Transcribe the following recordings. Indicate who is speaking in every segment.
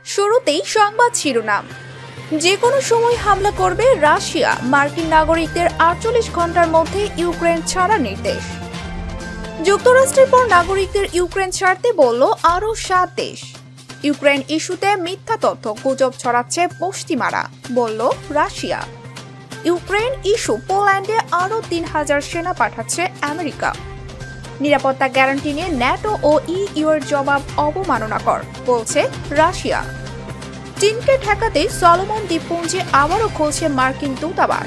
Speaker 1: শুরুতেই সংবাদ শিরোনাম। যে কোনো সময় হামলা করবে রাশিয়া, মার্কিন নাগরিকদের 48 ঘন্টার মধ্যে ইউক্রেন ছাড়ার নির্দেশ। যুক্তরাষ্ট্রের পর নাগরিকদের ইউক্রেন ছাড়তে বলল আরও 7 দেশ। ইউক্রেন ইস্যুতে মিথ্যা তথ্য গুজব ছড়াচ্ছে পশ্চিমারা, বলল রাশিয়া। ইউক্রেন ইস্যু পোল্যান্ডে আরও 3000 সেনা পাঠাচ্ছে আমেরিকা। নিরাপত্তা গ্যারান্টি নিয়ে ন্যাটো ও ইইউ এর জবাব অবমাননাকর, বলছে রাশিয়া। চীনকে ঠেকাতে সলোমন দ্বীপপুঞ্জে আবারও খুলছে মার্কিন দূতাবাস।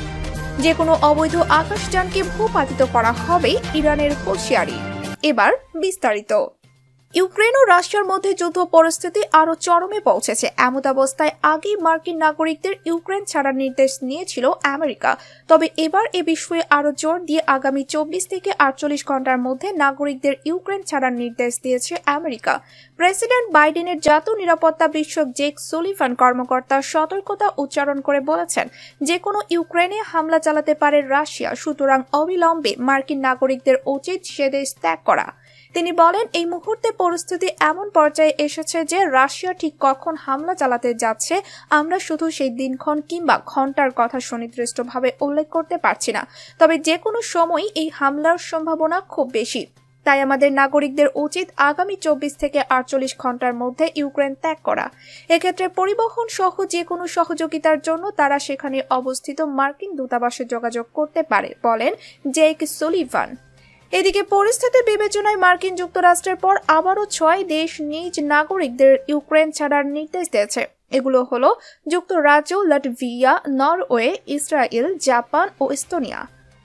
Speaker 1: যে কোনো অবৈধ আকাশযানকে ভূপাতিত করা হবে, ইরানের হুঁশিয়ারি। এবার বিস্তারিত। ইউক্রেন ও রাশিয়ার মধ্যে যুদ্ধ পরিস্থিতি আরও চরমে পৌঁছেছে। এমতাবস্থায় আগেই মার্কিন নাগরিকদের ইউক্রেন ছাড়ার নির্দেশ নিয়েছিল আমেরিকা। তবে এবার এ বিষয়ে আরও জোর দিয়ে আগামী 24 থেকে 48 ঘন্টার মধ্যে নাগরিকদের ইউক্রেন ছাড়ার নির্দেশ দিয়েছে আমেরিকা। প্রেসিডেন্ট বাইডেনের জাতীয় নিরাপত্তা বিষয়ক জেক সুলিভান কর্মকর্তা সতর্কতা উচ্চারণ করে বলেছেন, যে কোনো ইউক্রেনে হামলা চালাতে পারে রাশিয়া, সুতরাং অবিলম্বে মার্কিন নাগরিকদের উচিত সে দেশ ত্যাগ করা। তিনি বলেন, এই মুহূর্তে পরিস্থিতি এমন পর্যায়ে এসেছে যে রাশিয়া ঠিক কখন হামলা চালাতে যাচ্ছে আমরা শুধু সেই দিনক্ষণ কিংবা ঘন্টার কথা সুনির্দিষ্টভাবে উল্লেখ করতে পারছি না। তবে যে কোনো সময় এই হামলার সম্ভাবনা খুব বেশি। তাই আমাদের নাগরিকদের উচিত আগামী 24 থেকে 48 ঘন্টার মধ্যে ইউক্রেন ত্যাগ করা। এক্ষেত্রে পরিবহন সহ যে কোনো সহযোগিতার জন্য তারা সেখানে অবস্থিত মার্কিন দূতাবাসে যোগাযোগ করতে পারে, বলেন জেক সুলিভান। এদিকে পরিস্থিতি বিবেচনায় মার্কিন যুক্তরাষ্ট্রের পর আবারও 6 দেশ নিজ নাগরিকদের ইউক্রেন ছাড়ার নির্দেশ দিয়েছে। এগুলো হলো যুক্তরাজ্য, লাটভিয়া, নরওয়ে, ইসরায়েল, জাপান ও এস্তোনিয়া।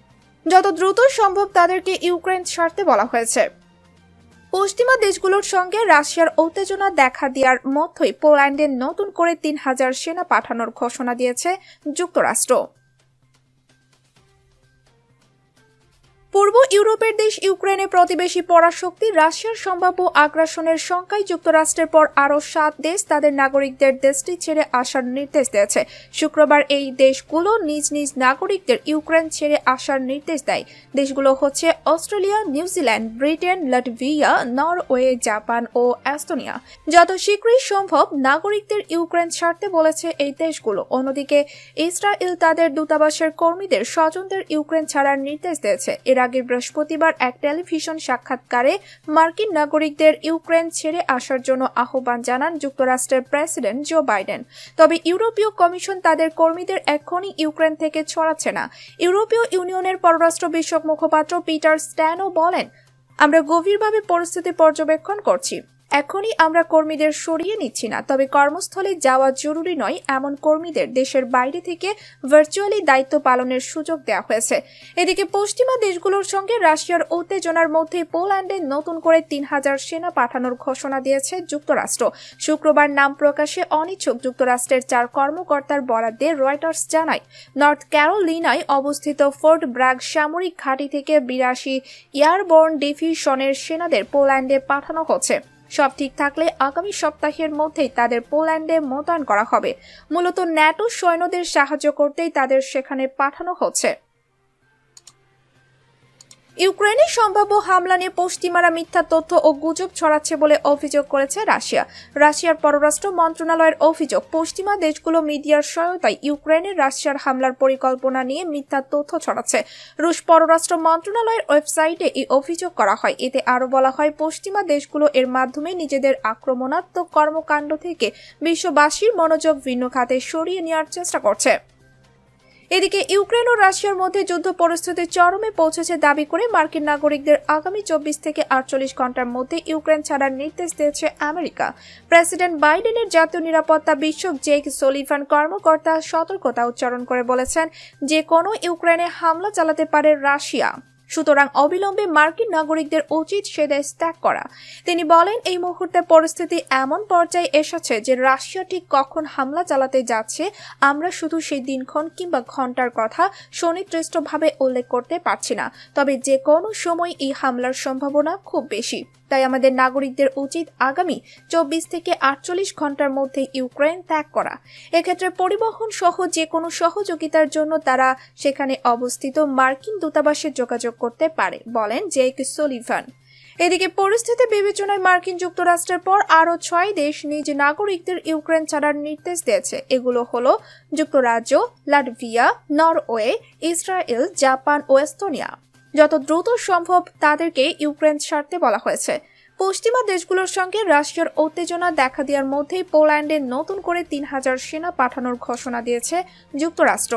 Speaker 1: যত দ্রুত সম্ভব তাদেরকে ইউক্রেন ছাড়তে বলা হয়েছে। পশ্চিমা দেশগুলোর সঙ্গে রাশিয়ার উত্তেজনা দেখা দেওয়ার মধ্যেই পোল্যান্ডে নতুন করে 3000 সেনা পাঠানোর ঘোষণা দিয়েছে যুক্তরাষ্ট্র। পূর্ব ইউরোপের দেশ ইউক্রেনে প্রতিবেশী পরাশক্তি রাশিয়ার সম্ভাব্য আগ্রাসনের শঙ্কায় যুক্তরাষ্ট্রের পর আরও 7 দেশ তাদের নাগরিকদের দেশটি ছেড়ে আসার নির্দেশ দিয়েছে। শুক্রবার এই দেশগুলো নিজ নিজ নাগরিকদের ইউক্রেন ছেড়ে আসার নির্দেশ দেয়। দেশগুলো হচ্ছে Australia, New Zealand, Britain, Latvia, Norway, Japan ও এস্তোনিয়া। যত শীঘ্রই সম্ভব নাগরিকদের ইউক্রেন ছাড়তে বলেছে এই দেশগুলো। অন্যদিকে ইসরায়েল তাদের দূতাবাসের কর্মীদের স্বজনদের ইউক্রেন ছাড়ার নির্দেশ দিয়েছে। এর আগে বৃহস্পতিবার এক টেলিভিশন সাক্ষাৎকারে মার্কিন নাগরিকদের ইউক্রেন ছেড়ে আসার জন্য আহ্বান জানান যুক্তরাষ্ট্রের প্রেসিডেন্ট জো বাইডেন। তবে ইউরোপীয় কমিশন তাদের কর্মীদের এখনই ইউক্রেন থেকে ছড়াচ্ছে না। ইউরোপীয় ইউনিয়নের পররাষ্ট্র বিষয়ক মুখপাত্র পিটার স্ট্যানো বলেন, আমরা গভীরভাবে পরিস্থিতি পর্যবেক্ষণ করছি। এখনই আমরা কর্মীদের সরিয়ে নিচ্ছি না, তবে কর্মস্থলে যাওয়া জরুরি নয় এমন কর্মীদের দেশের বাইরে থেকে ভার্চুয়ালি দায়িত্ব পালনের সুযোগ দেওয়া হয়েছে। এদিকে পশ্চিমা দেশগুলোর সঙ্গে রাশিয়ার উত্তেজনার মধ্যে পোল্যান্ডে নতুন করে 3000 সেনা পাঠানোর ঘোষণা দিয়েছে যুক্তরাষ্ট্র। শুক্রবার নাম প্রকাশে অনিচ্ছুক যুক্তরাষ্ট্রের 4 কর্মকর্তার বরাদ্দে রয়টার্স জানায়, নর্থ ক্যারোলিনায় অবস্থিত ফোর্ট ব্র্যাগ সামরিক ঘাঁটি থেকে 82 এয়ারবোর্ন ডিভিশনের সেনাদের পোল্যান্ডে পাঠানো হচ্ছে। সব ঠিক থাকলে আগামী সপ্তাহের মধ্যেই তাদের পোল্যান্ডে মোতায়েন করা হবে। মূলত ন্যাটো সৈন্যদের সাহায্য করতেই তাদের সেখানে পাঠানো হচ্ছে। ইউক্রেনে সম্ভাব্য হামলা নিয়ে পশ্চিমারা মিথ্যা তথ্য ও গুজব ছড়াচ্ছে বলে অভিযোগ করেছে রাশিয়া। রাশিয়ার পররাষ্ট্র মন্ত্রণালয়ের অভিযোগ, পশ্চিমা দেশগুলো মিডিয়ার সহায়তায় ইউক্রেনে রাশিয়ার হামলার পরিকল্পনা নিয়ে মিথ্যা তথ্য ছড়াচ্ছে। রুশ পররাষ্ট্র মন্ত্রণালয়ের ওয়েবসাইটে এই অভিযোগ করা হয়। এতে আরও বলা হয়, পশ্চিমা দেশগুলো এর মাধ্যমে নিজেদের আক্রমণাত্মক কর্মকাণ্ড থেকে বিশ্ববাসীর মনোযোগ ভিন্ন খাতে সরিয়ে নেওয়ার চেষ্টা করছে। এদিকে ইউক্রেন ও রাশিয়ার মধ্যে যুদ্ধ পরিস্থিতি চরমে পৌঁছেছে দাবি করে মার্কিন নাগরিকদের আগামী 24 থেকে 48 ঘন্টার মধ্যে ইউক্রেন ছাড়ার নির্দেশ দিয়েছে আমেরিকা। প্রেসিডেন্ট বাইডেনের জাতীয় নিরাপত্তা বিষয়ক জেক সুলিভান কর্মকর্তা সতর্কতা উচ্চারণ করে বলেছেন, যে কোনো ইউক্রেনে হামলা চালাতে পারে রাশিয়া, সুতরাং অবিলম্বে মার্কিন নাগরিকদের উচিত সে দেশ ত্যাগ করা। তিনি বলেন, এই মুহূর্তে পরিস্থিতি এমন পর্যায়ে এসেছে যে রাশিয়া ঠিক কখন হামলা চালাতে যাচ্ছে আমরা শুধু সেই দিনক্ষণ কিংবা ঘন্টার কথা সুনির্দিষ্টভাবে উল্লেখ করতে পারছি না। তবে যে কোনো সময় এই হামলার সম্ভাবনা খুব বেশি। তাই আমাদের নাগরিকদের উচিত আগামী 24 থেকে 48 ঘন্টার মধ্যে ইউক্রেন ত্যাগ করা। এক্ষেত্রে পরিবহন সহ যে কোনো সহযোগিতার জন্য তারা সেখানে অবস্থিত মার্কিন দূতাবাসে যোগাযোগ করতে পারে, বলেন জেক সুলিভান। এদিকে পরিস্থিতি বিবেচনায় মার্কিন যুক্তরাষ্ট্রের পর আরও 6 দেশ নিজ নাগরিকদের ইউক্রেন ছাড়ার নির্দেশ দিয়েছে। এগুলো হলো যুক্তরাজ্য, লাটভিয়া, নরওয়ে, ইসরায়েল, জাপান ও এস্তোনিয়া। যত দ্রুত সম্ভব তাদেরকে ইউক্রেন ছাড়তে বলা হয়েছে। পশ্চিমা দেশগুলোর সঙ্গে রাশিয়ার উত্তেজনা দেখা দেওয়ার মধ্যেই পোল্যান্ডে নতুন করে 3000 সেনা পাঠানোর ঘোষণা দিয়েছে যুক্তরাষ্ট্র।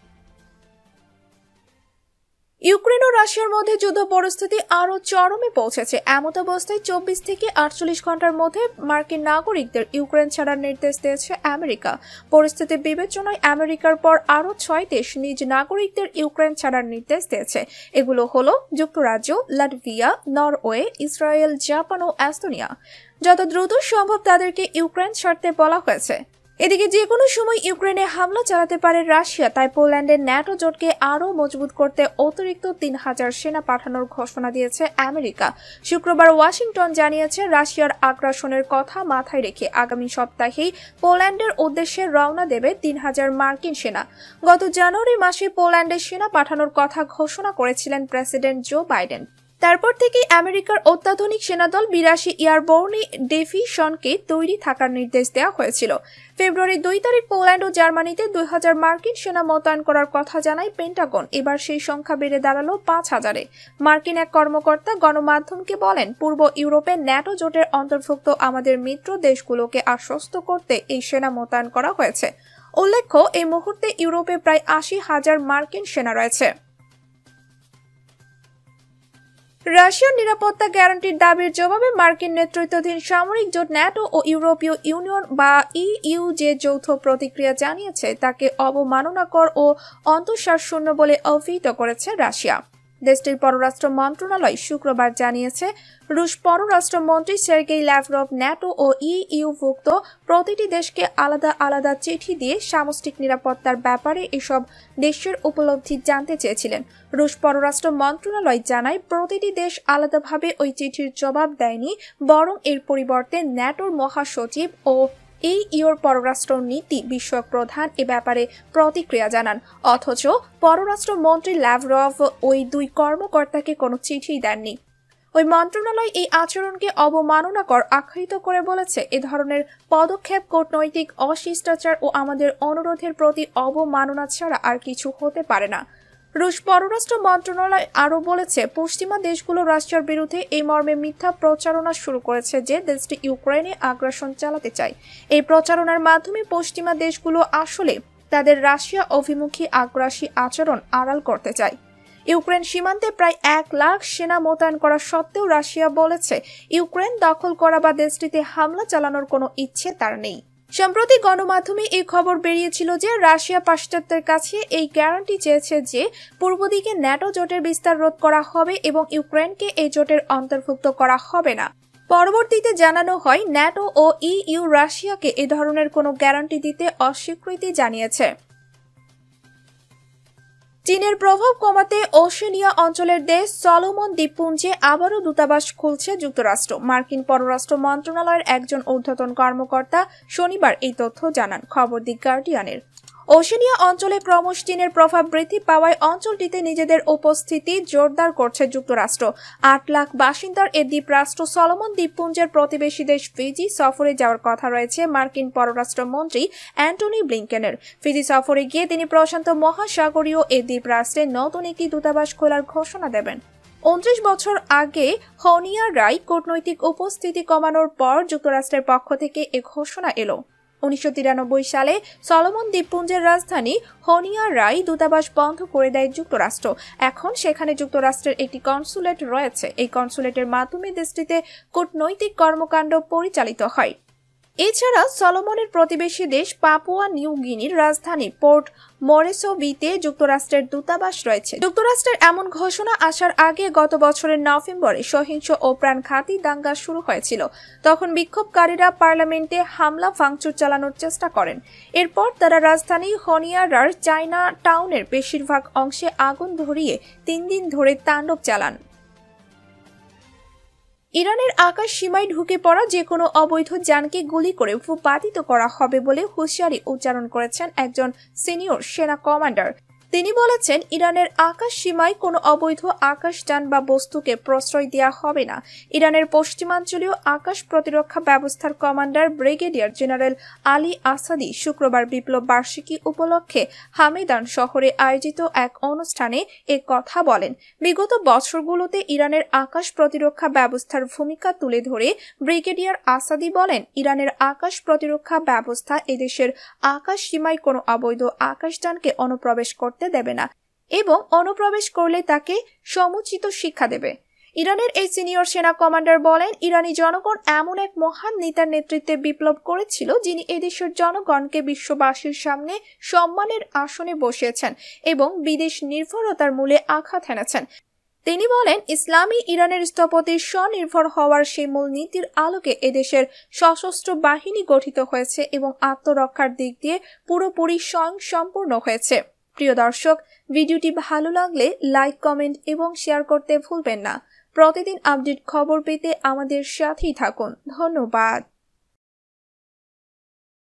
Speaker 1: ইউক্রেন ও রাশিয়ার মধ্যে যুদ্ধ পরিস্থিতি আরও চরমে পৌঁছেছে। এমত অবস্থায় 24 থেকে 48 ঘন্টার মধ্যে মার্কিন নাগরিকদের ইউক্রেন ছাড়ার নির্দেশ দিয়েছে আমেরিকা। পরিস্থিতি বিবেচনায় আমেরিকার পর আরও 6 দেশ নিজ নাগরিকদের ইউক্রেন ছাড়ার নির্দেশ দিয়েছে। এগুলো হলো যুক্তরাজ্য, লাটভিয়া, নরওয়ে, ইসরায়েল, জাপান ও এস্তোনিয়া। যত দ্রুত সম্ভব তাদেরকে ইউক্রেন ছাড়তে বলা হয়েছে। এদিকে যে কোনো সময় ইউক্রেনে হামলা চালাতে পারে রাশিয়া, তাই পোল্যান্ডের ন্যাটো জোটকে আরও মজবুত করতে অতিরিক্ত 3000 সেনা পাঠানোর ঘোষণা দিয়েছে আমেরিকা। শুক্রবার ওয়াশিংটন জানিয়েছে, রাশিয়ার আগ্রাসনের কথা মাথায় রেখে আগামী সপ্তাহেই পোল্যান্ডের উদ্দেশ্যে রওনা দেবে 3000 মার্কিন সেনা। গত জানুয়ারি মাসে পোল্যান্ডে সেনা পাঠানোর কথা ঘোষণা করেছিলেন প্রেসিডেন্ট জো বাইডেন। তারপর থেকেই আমেরিকার অত্যাধুনিক সেনাদল 82 এয়ারবোর্ন ডিভিশনকে তৈরি থাকার নির্দেশ দেওয়া হয়েছিল। ফেব্রুয়ারি 2 তারিখ পোল্যান্ড ও জার্মানিতে 2000 মার্কিন সেনা মোতায়েন করার কথা জানায় পেন্টাগন। এবার সেই সংখ্যা বেড়ে দাঁড়ালো 5000-এ। মার্কিন এক কর্মকর্তা গণমাধ্যমকে বলেন, পূর্ব ইউরোপে ন্যাটো জোটের অন্তর্ভুক্ত আমাদের মিত্র দেশগুলোকে আশ্বস্ত করতে এই সেনা মোতায়েন করা হয়েছে। উল্লেখ্য, এই মুহূর্তে ইউরোপে প্রায় 80,000 মার্কিন সেনা রয়েছে। রাশিয়ার নিরাপত্তা গ্যারান্টির দাবির জবাবে মার্কিন নেতৃত্বাধীন সামরিক জোট ন্যাটো ও ইউরোপীয় ইউনিয়ন বা ইইউ যে যৌথ প্রতিক্রিয়া জানিয়েছে তাকে অবমাননাকর ও অন্তঃসারশূন্য বলে অভিহিত করেছে রাশিয়া। দেশটির পররাষ্ট্র মন্ত্রণালয় শুক্রবার জানিয়েছে, রুশ পররাষ্ট্রমন্ত্রী সার্গেই ল্যাভরভ ন্যাটো ও ইইউভুক্ত প্রতিটি দেশকে আলাদা আলাদা চিঠি দিয়ে সামষ্টিক নিরাপত্তার ব্যাপারে এসব দেশের উপলব্ধি জানতে চেয়েছিলেন। রুশ পররাষ্ট্র মন্ত্রণালয় জানায়, প্রতিটি দেশ আলাদাভাবে ওই চিঠির জবাব দেয়নি, বরং এর পরিবর্তে ন্যাটোর মহাসচিব ও ইইউর পররাষ্ট্র নীতি বিষয়ক প্রধান এ ব্যাপারে প্রতিক্রিয়া জানান। অথচ পররাষ্ট্রমন্ত্রী ল্যাভরভ ওই দুই কর্মকর্তাকে কোনো চিঠি দেননি। ওই মন্ত্রণালয় এই আচরণকে অবমাননাকর আখ্যায়িত করে বলেছে, এ ধরনের পদক্ষেপ কূটনৈতিক অশিষ্টাচার ও আমাদের অনুরোধের প্রতি অবমাননা ছাড়া আর কিছু হতে পারে না। রুশ পররাষ্ট্র মন্ত্রণালয় আরও বলেছে, পশ্চিমা দেশগুলো রাশিয়ার বিরুদ্ধে এই মর্মে মিথ্যা প্রচারণা শুরু করেছে যে দেশটি ইউক্রেনে আগ্রাসন চালাতে চায়। এই প্রচারণার মাধ্যমে পশ্চিমা দেশগুলো আসলে তাদের রাশিয়া অভিমুখী আগ্রাসী আচরণ আড়াল করতে চায়। ইউক্রেন সীমান্তে প্রায় 1 লাখ সেনা মোতায়েন করা সত্ত্বেও রাশিয়া বলেছে, ইউক্রেন দখল করা বা দেশটিতে হামলা চালানোর কোনো ইচ্ছে তার নেই। সম্প্রতি গণমাধ্যমে এই খবর বেরিয়েছিল যে রাশিয়া পাশ্চাত্যের কাছে এই গ্যারান্টি চেয়েছে যে পূর্ব দিকে ন্যাটো জোটের বিস্তার রোধ করা হবে এবং ইউক্রেনকে এই জোটের অন্তর্ভুক্ত করা হবে না। পরবর্তীতে জানানো হয়, ন্যাটো ও ইইউ রাশিয়াকে এ ধরনের কোনো গ্যারান্টি দিতে অস্বীকৃতি জানিয়েছে। চীনের প্রভাব কমাতে ওশেনিয়া অঞ্চলের দেশ সলোমন দ্বীপপুঞ্জে আবারও দূতাবাস খুলছে যুক্তরাষ্ট্র। মার্কিন পররাষ্ট্র মন্ত্রণালয়ের একজন ঊর্ধ্বতন কর্মকর্তা শনিবার এই তথ্য জানান, খবর দি গার্ডিয়ানের। ওশেনিয়া অঞ্চলে ক্রমশ চীনের প্রভাব বৃদ্ধি পাওয়ায় অঞ্চলটিতে নিজেদের উপস্থিতি জোরদার করছে যুক্তরাষ্ট্র। 8 লাখ বাসিন্দার এ দ্বীপরাষ্ট্র সলোমন দ্বীপপুঞ্জের প্রতিবেশী দেশ ফিজি সফরে যাওয়ার কথা রয়েছে মার্কিন পররাষ্ট্রমন্ত্রী অ্যান্টনি ব্লিংকেনের। ফিজি সফরে গিয়ে তিনি প্রশান্ত মহাসাগরীয় এ দ্বীপরাষ্ট্রে নতুন একটি দূতাবাস খোলার ঘোষণা দেবেন। 29 বছর আগে হনিয়ারায় কূটনৈতিক উপস্থিতি কমানোর পর যুক্তরাষ্ট্রের পক্ষ থেকে এ ঘোষণা এলো। 1993 সালে সলোমন দ্বীপপুঞ্জের রাজধানী হনিয়ারায় দূতাবাস বন্ধ করে দেয় যুক্তরাষ্ট্র। এখন সেখানে যুক্তরাষ্ট্রের একটি কনসুলেট রয়েছে। এই কনসুলেটের মাধ্যমে দেশটিতে কূটনৈতিক কর্মকাণ্ড পরিচালিত হয়। এছাড়া সলোমনের প্রতিবেশী দেশ পাপুয়া নিউ গিনির রাজধানী পোর্ট মরিসবিতে যুক্তরাষ্ট্রের দূতাবাস রয়েছে। যুক্তরাষ্ট্রের এমন ঘোষণা আসার আগে গত বছরের নভেম্বরে সহিংস ও প্রাণঘাতী দাঙ্গা শুরু হয়েছিল। তখন বিক্ষোভকারীরা পার্লামেন্টে হামলা ভাঙচুর চালানোর চেষ্টা করেন। এরপর তারা রাজধানী হনিয়ারার চায়না টাউনের বেশিরভাগ অংশে আগুন ধরিয়ে 3 দিন ধরে তাণ্ডব চালান। ইরানের আকাশ সীমায় ঢুকে পড়া যে কোনো অবৈধ যানকে গুলি করে ভূপাতিত করা হবে বলে হুঁশিয়ারি উচ্চারণ করেছেন একজন সিনিয়র সেনা কমান্ডার। তিনি বলেছেন, ইরানের আকাশ সীমায় কোনো অবৈধ আকাশযান বা বস্তুকে প্রশ্রয় দেওয়া হবে না। ইরানের পশ্চিমাঞ্চলীয় আকাশ প্রতিরক্ষা ব্যবস্থার commander brigadier general Ali Asadi শুক্রবার বিপ্লব বার্ষিকী উপলক্ষে হামেদান শহরে আয়োজিত এক অনুষ্ঠানে এ কথা বলেন। বিগত বছরগুলোতে ইরানের আকাশ প্রতিরক্ষা ব্যবস্থার ভূমিকা তুলে ধরে ব্রিগেডিয়ার আসাদি বলেন, ইরানের আকাশ প্রতিরক্ষা ব্যবস্থা এদেশের আকাশ সীমায় কোনো অবৈধ আকাশযানকে অনুপ্রবেশ করতে দেবে না এবং অনুপ্রবেশ করলে তাকে সমুচিত শিক্ষা দেবে। ইরানের এই সিনিয়র সেনা কমান্ডার বলেন, ইরানি জনগণ এমন এক মহান নেতার নেতৃত্বে বিপ্লব করেছিল যিনি এদেশের জনগণকে বিশ্ববাসীর সামনে সম্মানের আসনে বসিয়েছেন এবং বিদেশ নির্ভরতার মূলে আঘাত হেনেছেন। তিনি বলেন, ইসলামী ইরানের স্থপতির স্বনির্ভর হওয়ার সেই মূল নীতির আলোকে এদেশের সশস্ত্র বাহিনী গঠিত হয়েছে এবং আত্মরক্ষার দিক দিয়ে পুরোপুরি স্বয়ংসম্পূর্ণ হয়েছে। প্রিয় দর্শক, ভিডিওটি ভালো লাগলে লাইক, কমেন্ট এবং শেয়ার করতে ভুলবেন না। প্রতিদিন আপডেট খবর পেতে আমাদের সাথেই থাকুন। ধন্যবাদ।